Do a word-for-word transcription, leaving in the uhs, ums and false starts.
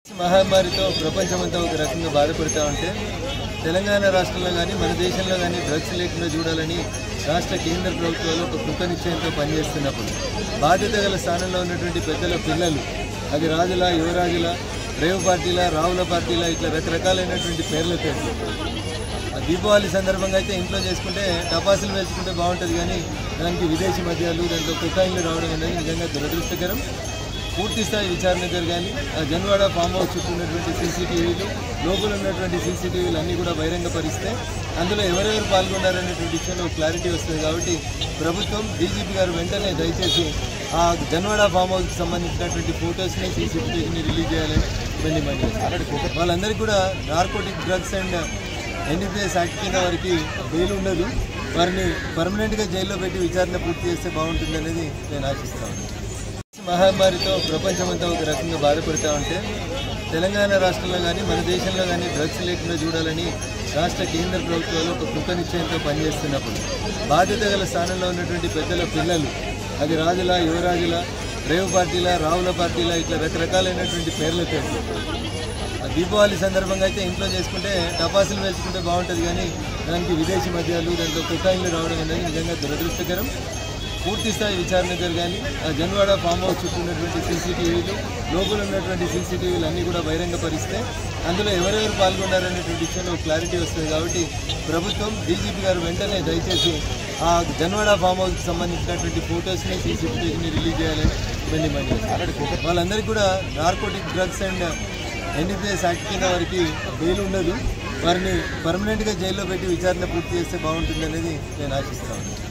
మహమ్మారితో ప్రపంచమంతా ఒక రకంగా బాధపడతా ఉంటే తెలంగాణ రాష్ట్రంలో కానీ మన దేశంలో కానీ డ్రగ్స్ లేకుండా చూడాలని రాష్ట్ర కేంద్ర ప్రభుత్వాలు ఒక కృత నిశ్చయంతో పనిచేస్తున్నప్పుడు బాధ్యత గల స్థానంలో ఉన్నటువంటి పెద్దల పిల్లలు అది రాజుల యువరాజుల రేవు పార్టీల రావుల పార్టీల ఇట్లా రకరకాలైనటువంటి పేర్లతో దీపావళి సందర్భంగా అయితే ఇంట్లో చేసుకుంటే టపాసులు వేసుకుంటే బాగుంటుంది కానీ దానికి విదేశీ మద్యాలు దాంట్లో కొకాయిన్లు రావడం అనేది నిజంగా దురదృష్టకరం. పూర్తి స్థాయి విచారణ జరగాలి. జన్వాడ ఫామ్ హౌస్ చుట్టూ ఉన్నటువంటి సీసీటీవీలు లోపల ఉన్నటువంటి సీసీటీవీలు అన్నీ కూడా బహిరంగపరిస్తే అందులో ఎవరెవరు పాల్గొన్నారనేటువంటి విషయంలో క్లారిటీ వస్తుంది. కాబట్టి ప్రభుత్వం డీజీపీ గారు వెంటనే దయచేసి ఆ జన్వాడ ఫామ్ హౌస్కి సంబంధించినటువంటి ఫొటోస్ని సీసీటీవీని రిలీజ్ చేయాలని ఇబ్బంది పని వాళ్ళందరికీ కూడా narcotic drugs and NDPS act కింద వారికి బెయిల్ ఉండదు. వారిని పర్మనెంట్గా జైల్లో పెట్టి విచారణ పూర్తి చేస్తే బాగుంటుంది అనేది నేను ఆశిస్తాను. మహమ్మారితో ప్రపంచమంతా ఒక రకంగా బాధపడతా ఉంటే తెలంగాణ రాష్ట్రంలో కానీ మన దేశంలో కానీ డ్రగ్స్ లేకుండా చూడాలని రాష్ట్ర కేంద్ర ప్రభుత్వాలు ఒక కృత నిశ్చయంతో పనిచేస్తున్నప్పుడు బాధ్యత గల స్థానంలో ఉన్నటువంటి పెద్దల పిల్లలు అది రాజుల యువరాజుల రేవు పార్టీల రావుల పార్టీల ఇట్లా రకరకాలైనటువంటి పేర్లతో దీపావళి సందర్భంగా అయితే ఇంట్లో చేసుకుంటే టపాసులు వేసుకుంటే బాగుంటుంది కానీ దానికి విదేశీ మద్యాలు దాంట్లో కొకాయిన్లు రావడం అనేది నిజంగా దురదృష్టకరం. పూర్తి స్థాయి విచారణ జరగాలి. జన్వాడ ఫామ్ హౌస్ చుట్టూ ఉన్నటువంటి సీసీటీవీలు లోపల ఉన్నటువంటి సీసీటీవీలు అన్నీ కూడా బహిరంగపరిస్తే అందులో ఎవరెవరు పాల్గొన్నారనేటువంటి విషయంలో క్లారిటీ వస్తుంది. కాబట్టి ప్రభుత్వం డీజీపీ గారు వెంటనే దయచేసి ఆ జన్వాడ ఫామ్ హౌస్కి సంబంధించినటువంటి ఫొటోస్ని సీసీటీవీని రిలీజ్ చేయాలని ఇబ్బంది పని వాళ్ళందరికీ కూడా narcotic drugs and NDPS act కింద వారికి బెయిల్ ఉండదు. వారిని పర్మనెంట్గా జైల్లో పెట్టి విచారణ పూర్తి చేస్తే బాగుంటుంది అనేది నేను ఆశిస్తాను.